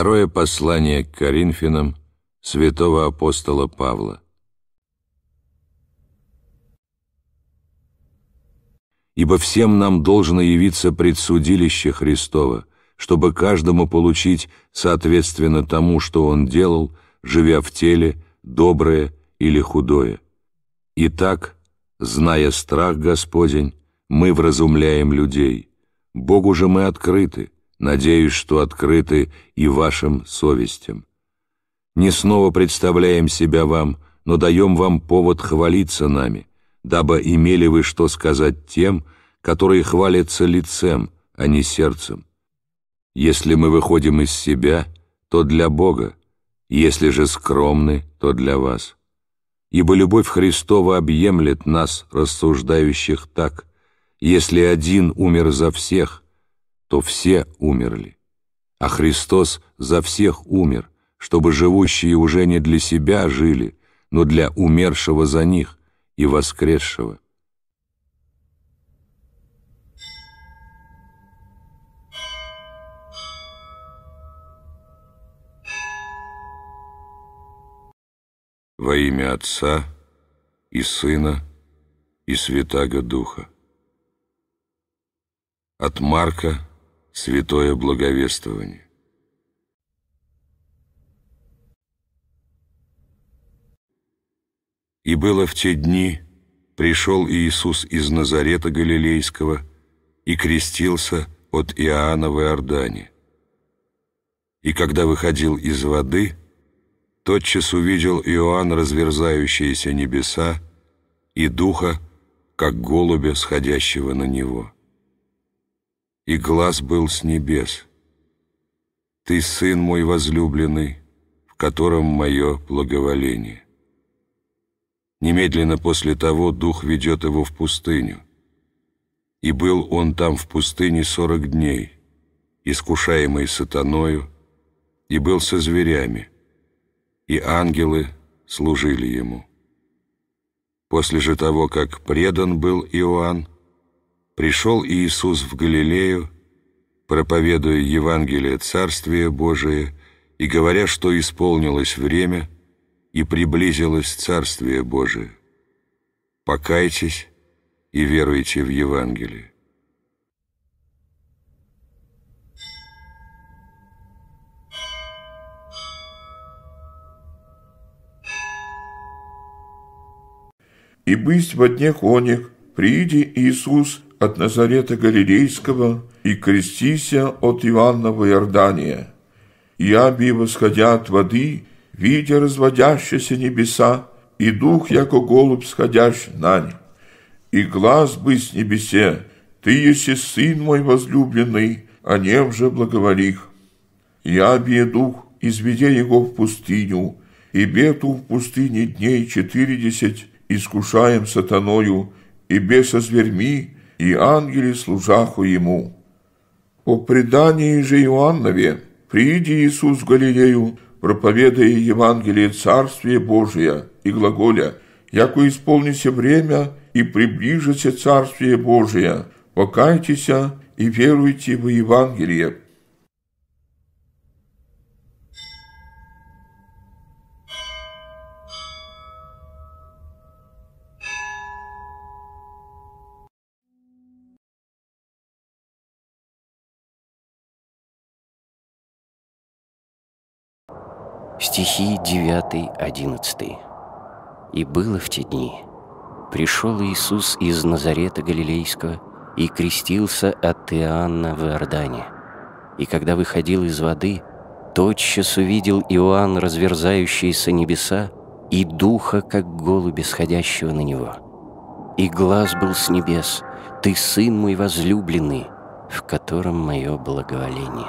Второе послание к Коринфянам святого апостола Павла. Ибо всем нам должно явиться предсудилище Христово, чтобы каждому получить соответственно тому, что он делал, живя в теле, доброе или худое. Итак, зная страх Господень, мы вразумляем людей. Богу же мы открыты, надеюсь, что открыты и вашим совестям. Не снова представляем себя вам, но даем вам повод хвалиться нами, дабы имели вы что сказать тем, которые хвалятся лицем, а не сердцем. Если мы выходим из себя, то для Бога, если же скромны, то для вас. Ибо любовь Христова объемлет нас, рассуждающих так: если один умер за всех, то все умерли. А Христос за всех умер, чтобы живущие уже не для себя жили, но для умершего за них и воскресшего. Во имя Отца и Сына и Святаго Духа. От Марка святое благовествование. И было в те дни, пришел Иисус из Назарета Галилейского и крестился от Иоанна в Иордане. И когда выходил из воды, тотчас увидел Иоанн разверзающиеся небеса и Духа, как голубя, сходящего на него. И глас был с небес: «Ты Сын мой возлюбленный, в котором мое благоволение». Немедленно после того Дух ведет его в пустыню. И был он там в пустыне 40 дней, искушаемый сатаною, и был со зверями, и ангелы служили ему. После же того, как предан был Иоанн, пришел Иисус в Галилею, проповедуя Евангелие Царствия Божие и говоря, что исполнилось время и приблизилось Царствие Божие. Покайтесь и веруйте в Евангелие. И бысть во днях оних, прииди Иисус от Назарета Галилейского и крестися от Иоанна в Иордания. И аби, восходя от воды, видя разводящиеся небеса, и Дух, яко голубь, сходящий на них. И глас бысть с небесе: «Ты еси Сын мой возлюбленный, о нем же благоволих». И аби Дух, изведе его в пустыню, и бету в пустыне дней 40, искушаем сатаною, и беса зверьми, и ангели служаху ему. По предании же Иоаннове, прииди Иисус в Галилею, проповедуя Евангелие Царствия Божия, и глаголя: «Яко исполнится время, и приближится Царствие Божие, покайтеся и веруйте в Евангелие». Стихи 9-11. «И было в те дни, пришел Иисус из Назарета Галилейского и крестился от Иоанна в Иордане. И когда выходил из воды, тотчас увидел Иоанн разверзающиеся небеса и Духа, как голубя, сходящего на него. И глас был с небес: «Ты Сын мой возлюбленный, в котором мое благоволение».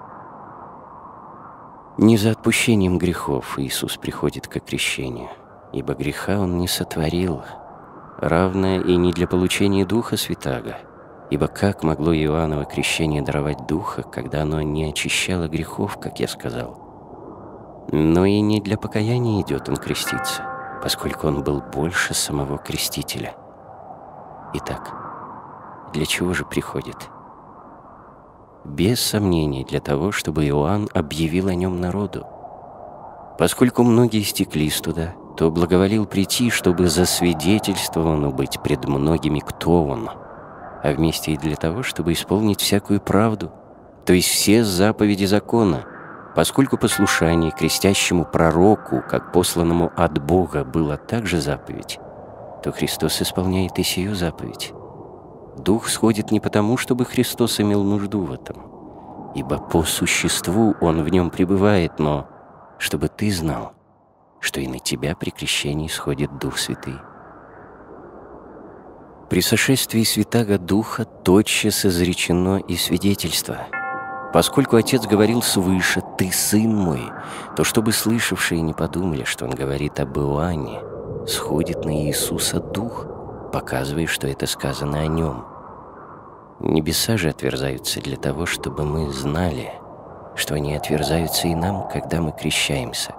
Не за отпущением грехов Иисус приходит к крещению, ибо греха Он не сотворил, равно и не для получения Духа Святаго, ибо как могло Иоанново крещение даровать Духа, когда оно не очищало грехов, как я сказал? Но и не для покаяния идет Он креститься, поскольку Он был больше самого крестителя. Итак, для чего же приходит? без сомнений для того, чтобы Иоанн объявил о нем народу. Поскольку многие стеклись туда, то благоволил прийти, чтобы засвидетельствованно быть пред многими, кто он, а вместе и для того, чтобы исполнить всякую правду, то есть все заповеди закона, поскольку послушание крестящему пророку, как посланному от Бога, было также заповедь, то Христос исполняет и сию заповедь. Дух сходит не потому, чтобы Христос имел нужду в этом, ибо по существу Он в нем пребывает, но чтобы ты знал, что и на тебя при крещении сходит Дух Святый. При сошествии Святаго Духа тотчас изречено и свидетельство. Поскольку Отец говорил свыше «Ты, Сын мой», то чтобы слышавшие не подумали, что Он говорит об Иоанне, сходит на Иисуса Дух, показывая, что это сказано о Нем. Небеса же отверзаются для того, чтобы мы знали, что они отверзаются и нам, когда мы крещаемся.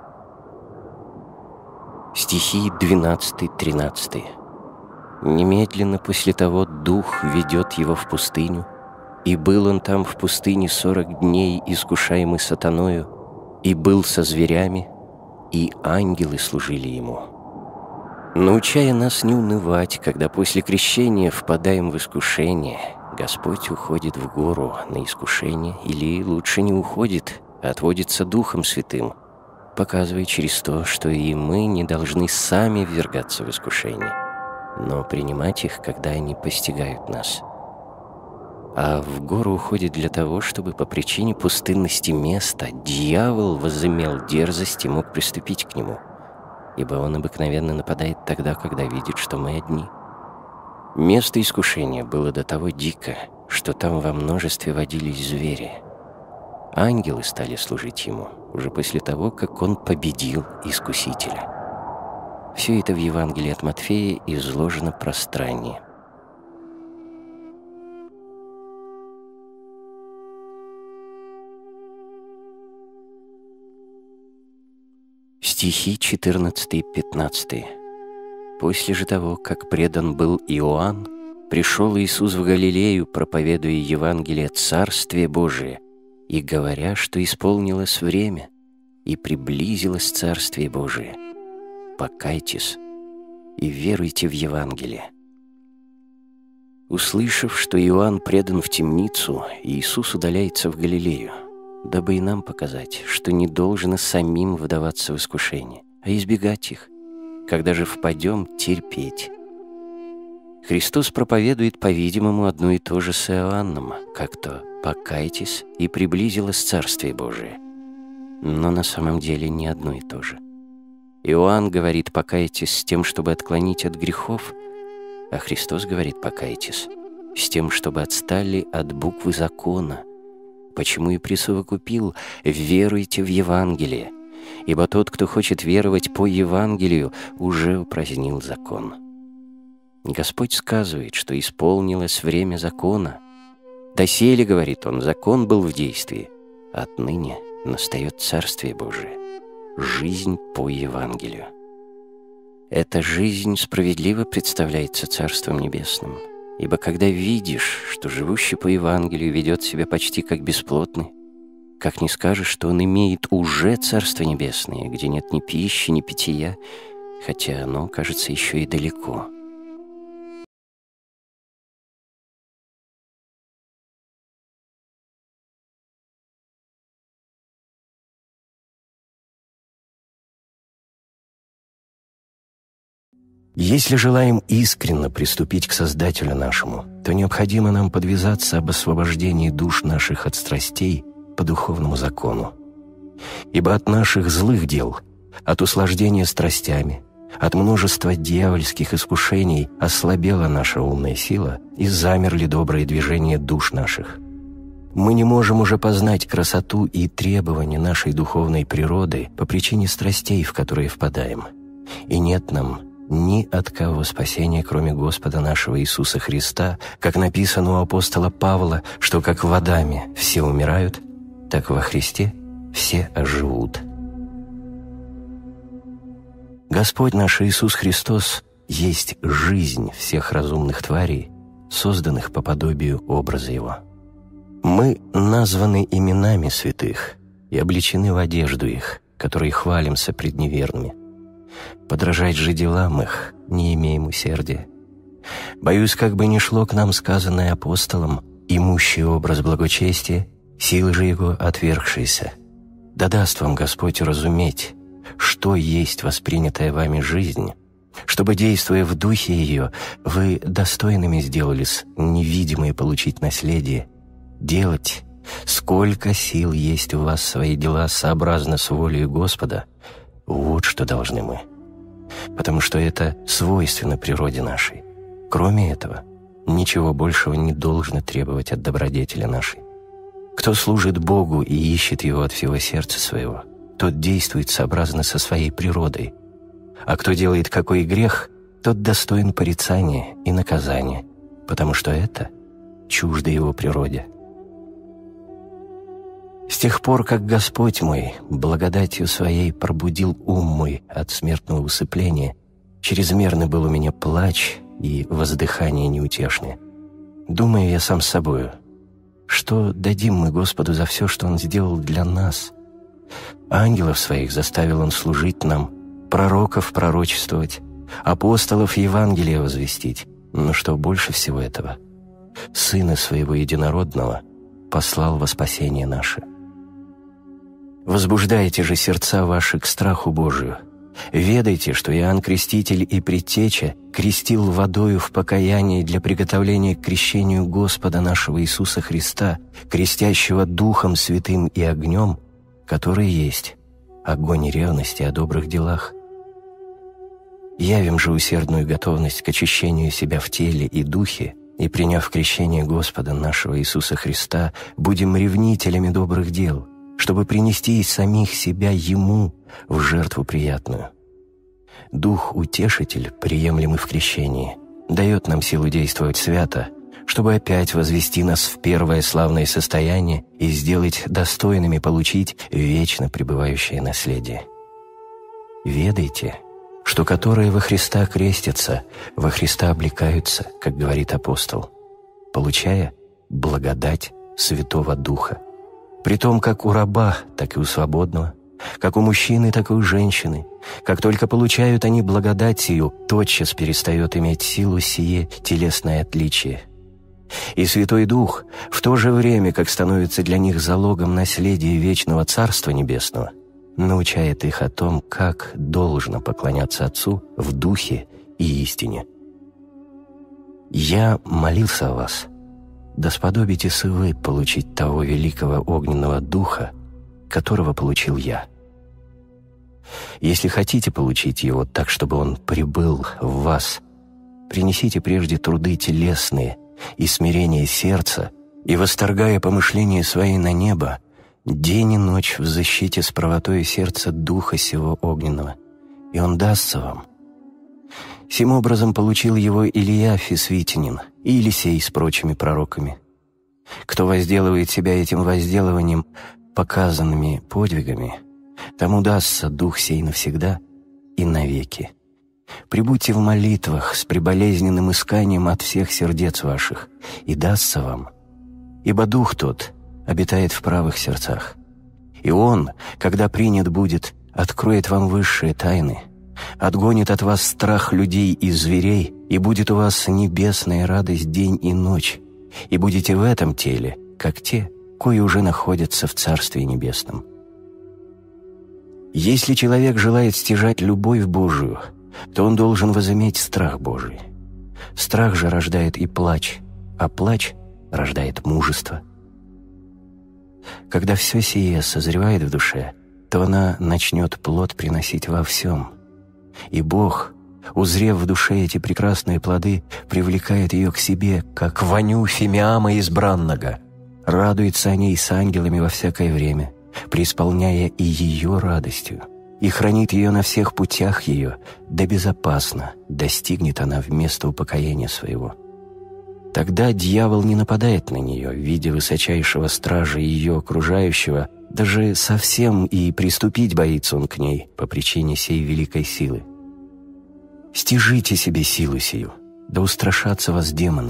Стихи 12-13. «Немедленно после того Дух ведет его в пустыню, и был он там в пустыне 40 дней, искушаемый сатаною, и был со зверями, и ангелы служили ему. Научая нас не унывать, когда после крещения впадаем в искушение, Господь уходит в гору на искушение, или лучше не уходит, а отводится Духом Святым, показывая через то, что и мы не должны сами ввергаться в искушение, но принимать их, когда они постигают нас. А в гору уходит для того, чтобы по причине пустынности места дьявол возымел дерзость и мог приступить к нему, ибо он обыкновенно нападает тогда, когда видит, что мы одни. Место искушения было до того дико, что там во множестве водились звери. Ангелы стали служить ему уже после того, как он победил искусителя. Все это в Евангелии от Матфея изложено пространнее. Стихи 14-15. «После же того, как предан был Иоанн, пришел Иисус в Галилею, проповедуя Евангелие Царствия Божие, и говоря, что исполнилось время, и приблизилось Царствие Божие. Покайтесь и веруйте в Евангелие». Услышав, что Иоанн предан в темницу, Иисус удаляется в Галилею, дабы и нам показать, что не должно самим вдаваться в искушение, а избегать их, когда же впадем, терпеть. Христос проповедует, по-видимому, одно и то же с Иоанном, как то «покайтесь, и приблизилось Царствие Божие». Но на самом деле не одно и то же. Иоанн говорит «покайтесь» с тем, чтобы отклонить от грехов, а Христос говорит «покайтесь» с тем, чтобы отстали от буквы закона. Почему и присовокупил «веруйте в Евангелие», ибо тот, кто хочет веровать по Евангелию, уже упразднил закон. Господь сказывает, что исполнилось время закона. «Доселе, — говорит Он, — закон был в действии, отныне настает Царствие Божие, жизнь по Евангелию». Эта жизнь справедливо представляется Царством Небесным, ибо когда видишь, что живущий по Евангелию ведет себя почти как бесплотный, как не скажешь, что он имеет уже Царство Небесное, где нет ни пищи, ни питья, хотя оно, кажется, еще и далеко. Если желаем искренно приступить к Создателю нашему, то необходимо нам подвязаться об освобождении душ наших от страстей по духовному закону. Ибо от наших злых дел, от услаждения страстями, от множества дьявольских искушений ослабела наша умная сила и замерли добрые движения душ наших. Мы не можем уже познать красоту и требования нашей духовной природы по причине страстей, в которые впадаем. И нет нам ни от кого спасения, кроме Господа нашего Иисуса Христа, как написано у апостола Павла, что как в Адаме все умирают, так во Христе все оживут. Господь наш Иисус Христос есть жизнь всех разумных тварей, созданных по подобию образа Его. Мы названы именами святых и облечены в одежду их, которые хвалимся пред неверными. Подражать же делам их не имеем усердия. Боюсь, как бы ни шло к нам сказанное апостолом, имущий образ благочестия, силы же его отвергшиеся. Да даст вам Господь уразуметь, что есть воспринятая вами жизнь, чтобы, действуя в духе ее, вы достойными сделались невидимые получить наследие, делать, сколько сил есть у вас свои дела сообразно с волей Господа, вот что должны мы. Потому что это свойственно природе нашей. Кроме этого, ничего большего не должно требовать от добродетели нашей. Кто служит Богу и ищет Его от всего сердца своего, тот действует сообразно со своей природой. А кто делает какой грех, тот достоин порицания и наказания, потому что это чуждо его природе. С тех пор, как Господь мой благодатью Своей пробудил ум мой от смертного усыпления, чрезмерный был у меня плач и воздыхание неутешное. Думаю я сам с собою, что дадим мы Господу за все, что Он сделал для нас. Ангелов Своих заставил Он служить нам, пророков пророчествовать, апостолов Евангелие возвестить, но что больше всего этого, Сына Своего Единородного послал во спасение наше. Возбуждайте же сердца ваши к страху Божию. Ведайте, что Иоанн Креститель и Предтеча крестил водою в покаянии для приготовления к крещению Господа нашего Иисуса Христа, крестящего Духом Святым и огнем, который есть огонь ревности о добрых делах. Явим же усердную готовность к очищению себя в теле и духе, и, приняв крещение Господа нашего Иисуса Христа, будем ревнителями добрых дел, чтобы принести из самих себя Ему в жертву приятную. Дух-утешитель, приемлемый в крещении, дает нам силу действовать свято, чтобы опять возвести нас в первое славное состояние и сделать достойными получить вечно пребывающее наследие. Ведайте, что которые во Христа крестятся, во Христа облекаются, как говорит апостол, получая благодать Святого Духа. Притом как у раба, так и у свободного, как у мужчины, так и у женщины. Как только получают они благодать сию, тотчас перестает иметь силу сие телесное отличие. И Святой Дух, в то же время, как становится для них залогом наследия вечного Царства Небесного, научает их о том, как должно поклоняться Отцу в Духе и истине. Я молился о вас, да сподобитесь и вы получить того великого огненного Духа, которого получил я. Если хотите получить его так, чтобы он пребыл в вас, принесите прежде труды телесные и смирение сердца, и, восторгая помышления свои на небо, день и ночь в защите с правотой сердца Духа сего огненного, и он дастся вам. Сим образом получил его Илия Фисвитянин и Елисей с прочими пророками. Кто возделывает себя этим возделыванием, показанными подвигами, тому дастся Дух сей навсегда и навеки. Прибудьте в молитвах с преболезненным исканием от всех сердец ваших, и дастся вам. Ибо Дух тот обитает в правых сердцах. И Он, когда принят будет, откроет вам высшие тайны, отгонит от вас страх людей и зверей, и будет у вас небесная радость день и ночь, и будете в этом теле, как те, кои уже находятся в Царстве Небесном. Если человек желает стяжать любовь Божию, то он должен возыметь страх Божий. Страх же рождает и плач, а плач рождает мужество. Когда все сие созревает в душе, то она начнет плод приносить во всем. И Бог, узрев в душе эти прекрасные плоды, привлекает ее к себе, как воню Фимиама избранного, радуется о ней с ангелами во всякое время, преисполняя и ее радостью, и хранит ее на всех путях ее, да безопасно достигнет она в место упокоения своего. Тогда дьявол не нападает на нее в виде высочайшего стража ее окружающего, даже совсем и приступить боится он к ней по причине сей великой силы. Стяжите себе силу сию, да устрашатся вас демоны.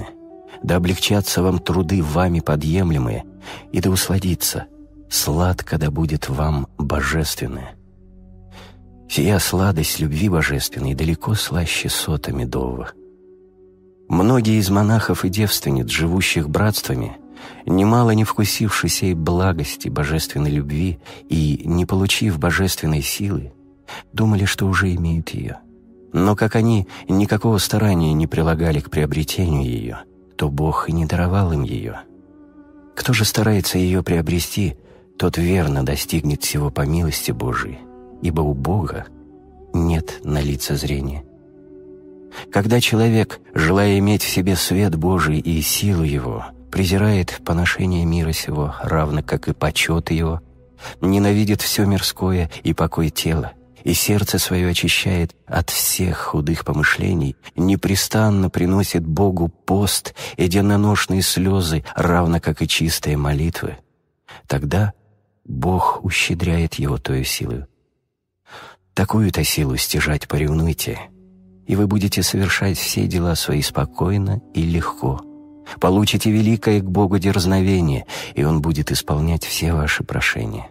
да облегчатся вам труды вами подъемлемые, и да усладится, сладко да будет вам божественное. Сия сладость любви божественной далеко слаще сота медового. Многие из монахов и девственниц, живущих братствами, немало не вкусивши сей благости божественной любви и не получив божественной силы, думали, что уже имеют ее. Но как они никакого старания не прилагали к приобретению ее, то Бог и не даровал им ее. Кто же старается ее приобрести, тот верно достигнет всего по милости Божией, ибо у Бога нет на лица зрения. Когда человек, желая иметь в себе свет Божий и силу Его, презирает поношение мира сего, равно как и почет его, ненавидит все мирское и покой тела, и сердце свое очищает от всех худых помышлений, непрестанно приносит Богу пост и денноношные слезы, равно как и чистые молитвы, тогда Бог ущедряет его тою силою. Такую-то силу стяжать поревнуйте, и вы будете совершать все дела свои спокойно и легко. Получите великое к Богу дерзновение, и Он будет исполнять все ваши прошения.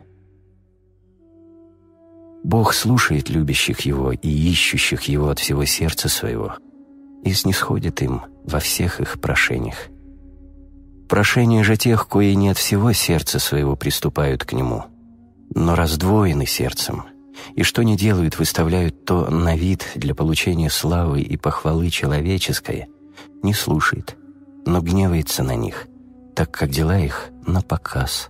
Бог слушает любящих Его и ищущих Его от всего сердца своего и снисходит им во всех их прошениях. Прошения же тех, кои не от всего сердца своего приступают к Нему, но раздвоены сердцем, и что не делают, выставляют то на вид для получения славы и похвалы человеческой, не слушает, но гневается на них, так как дела их на показ.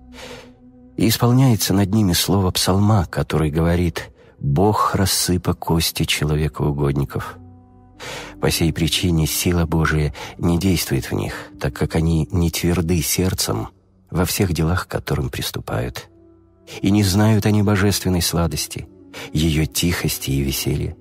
И исполняется над ними слово псалма, который говорит: «Бог рассыпа кости человекоугодников». По сей причине сила Божия не действует в них, так как они не тверды сердцем во всех делах, к которым приступают. И не знают они божественной сладости, ее тихости и веселья.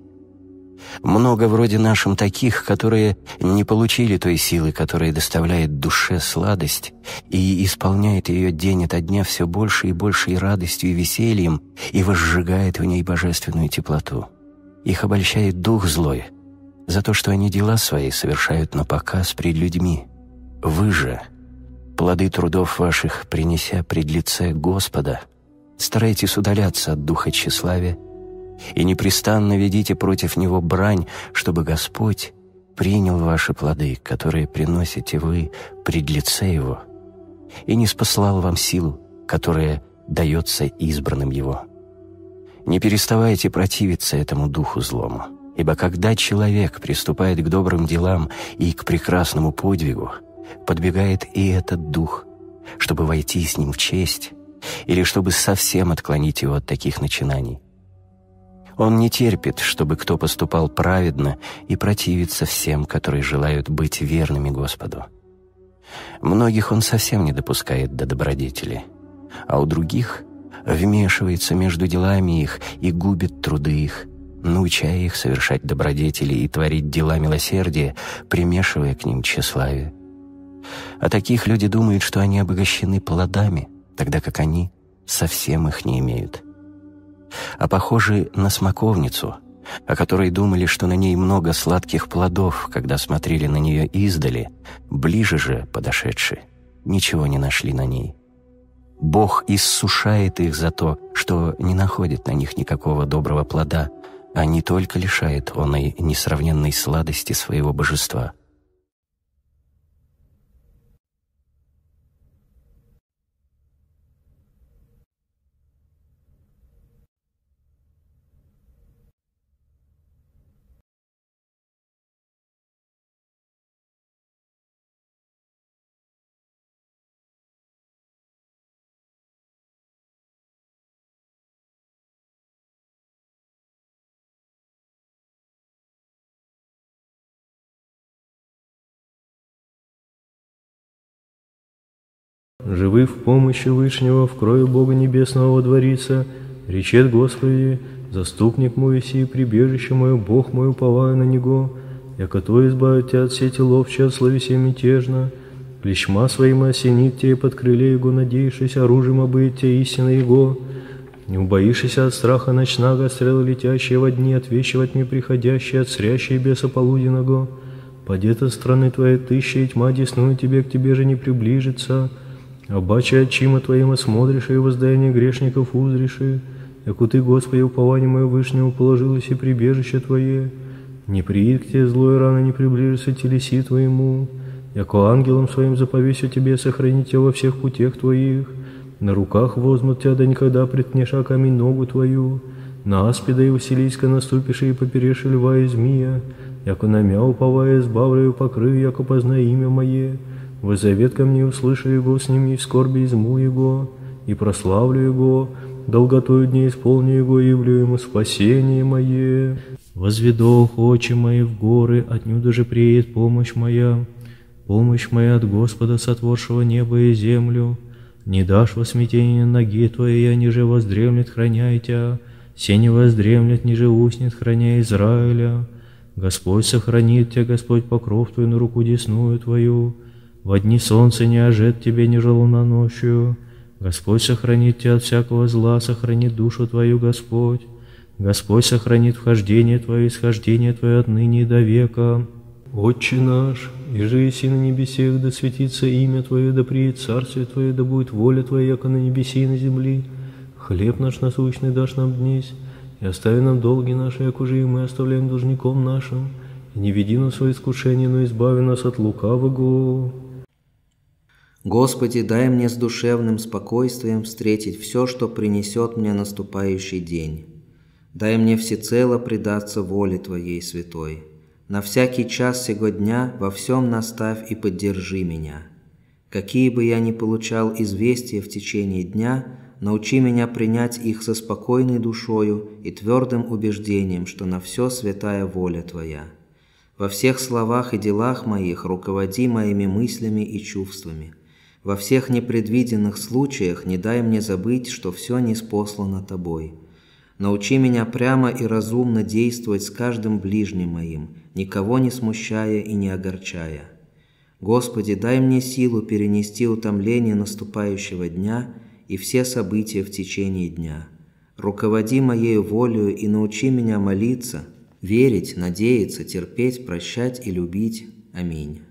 Много вроде нашим таких, которые не получили той силы, которая доставляет душе сладость и исполняет ее день ото дня все больше и большей радостью и весельем и возжигает в ней божественную теплоту. Их обольщает дух злой за то, что они дела свои совершают напоказ пред людьми. Вы же, плоды трудов ваших принеся пред лице Господа, старайтесь удаляться от духа тщеславия и непрестанно ведите против него брань, чтобы Господь принял ваши плоды, которые приносите вы пред лице Его, и не спаслал вам силу, которая дается избранным Его. Не переставайте противиться этому духу злому, ибо когда человек приступает к добрым делам и к прекрасному подвигу, подбегает и этот дух, чтобы войти с ним в честь или чтобы совсем отклонить его от таких начинаний. Он не терпит, чтобы кто поступал праведно, и противится всем, которые желают быть верными Господу. Многих он совсем не допускает до добродетели, а у других вмешивается между делами их и губит труды их, научая их совершать добродетели и творить дела милосердия, примешивая к ним тщеславие. А таких люди думают, что они обогащены плодами, тогда как они совсем их не имеют. А похожи на смоковницу, о которой думали, что на ней много сладких плодов, когда смотрели на нее издали, ближе же подошедшие, ничего не нашли на ней. Бог иссушает их за то, что не находит на них никакого доброго плода, а не только лишает он и несравненной сладости своего божества. Живы в помощи Вышнего, в крою Бога Небесного водворится, речет Господи: заступник мой сей, прибежище мое, Бог мой, уповаю на Него, яко то избавит тебя от сети ловчей, от словеся мятежно, плещма своим осенит тебя, под крыле Его надеявшись, оружием обыт тебя истина Его, не убоишься от страха ночного, от стрелы летящие во дни, от вещи во тьме приходящие, от срящей беса полуденного. Падет от страны Твоей тысяча, и тьма десную Тебе, к Тебе же не приближится. Обаче очима Твоим осмотришь, и воздаяние грешников узришь, яку Ты, Господи, упование мое вышнему положилось и прибежище Твое. Не приидет к Тебе злой рано, не приближится телеси Твоему. Яко ангелом Своим заповесю Тебе сохранить Тебя во всех путях Твоих. На руках возьмут Тебя, да никогда приткнешь о камень ногу Твою. На аспида и Василийска наступишь, и поперешь льва и змея. Яко на мя уповая избавляю покрыв, яко познай имя Мое. Вы завет ко мне услышали Его, с ними в скорби изму Его, и прославлю Его, долготою дней исполню Его, и явлю Ему спасение Мое. Возведу очи мои в горы, отнюдь же приедет помощь моя. Помощь моя от Господа, сотворшего небо и землю. Не дашь во смятение ноги Твоей, ниже воздремлет, храняй Тебя. Се не воздремлет, ниже уснет, храня Израиля. Господь сохранит Тебя, Господь покров Твой на руку десную Твою. Во дни солнца не ожет Тебе, ниже луна ночью. Господь сохранит Тебя от всякого зла, сохранит душу Твою, Господь. Господь сохранит вхождение Твое, исхождение Твое отныне и до века. Отче наш, иже еси на небесех, да светится имя Твое, да приедет царствие Твое, да будет воля Твоя, яко на небесе и на земли. Хлеб наш насущный дашь нам днесь, и остави нам долги наши, як уже и мы оставляем должником нашим. И не веди нас в свое искушение, но избави нас от лукавого. Господи, дай мне с душевным спокойствием встретить все, что принесет мне наступающий день. Дай мне всецело предаться воле Твоей святой. На всякий час сего дня во всем наставь и поддержи меня. Какие бы я ни получал известия в течение дня, научи меня принять их со спокойной душою и твердым убеждением, что на все святая воля Твоя. Во всех словах и делах моих руководи моими мыслями и чувствами. Во всех непредвиденных случаях не дай мне забыть, что все ниспослано Тобой. Научи меня прямо и разумно действовать с каждым ближним моим, никого не смущая и не огорчая. Господи, дай мне силу перенести утомление наступающего дня и все события в течение дня. Руководи моею волею и научи меня молиться, верить, надеяться, терпеть, прощать и любить. Аминь.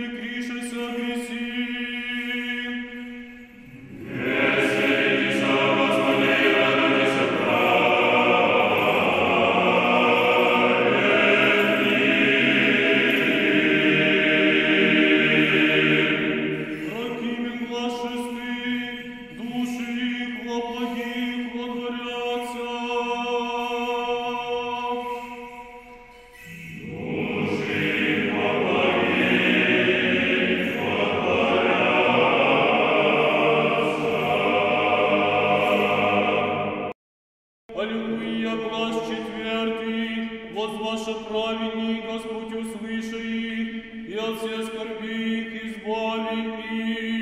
Господи, праведник, Господь, услыши их, и от всех скорби их избави их.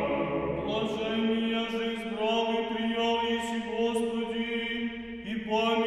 Блаженния же избрал и приял Еси Господи, и память